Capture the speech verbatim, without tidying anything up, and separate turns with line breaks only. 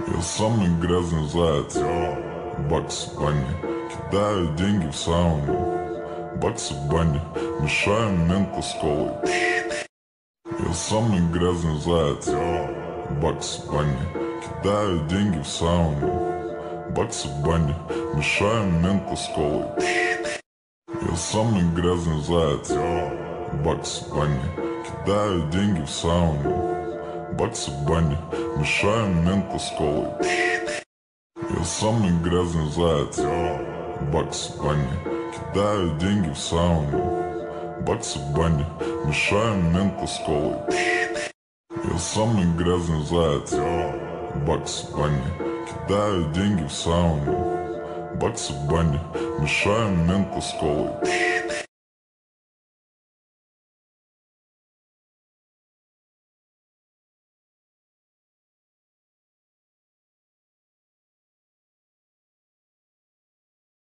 Я самый грязный заяц, бакс в бане. Кидаю деньги в сауну, баксы в бане. Мешаем мента с колой. Я самый грязный заяц, бакс в бане. Кидаю деньги в сауну, баксы в бане. Мешаем мента с колой. Я самый грязный заяц, бакс в бане. Кидаю деньги в сауну, баксы в бане. Мешаем мента с колой. Я самый грязный заяц, бакс в бане. Кидаю деньги в сауну, баксы в бане. Мешаем мента с колой. Я самый грязный заяц, бакс в бане. Кидаю деньги в сауну, баксы в бане. Мешаем мента с колой.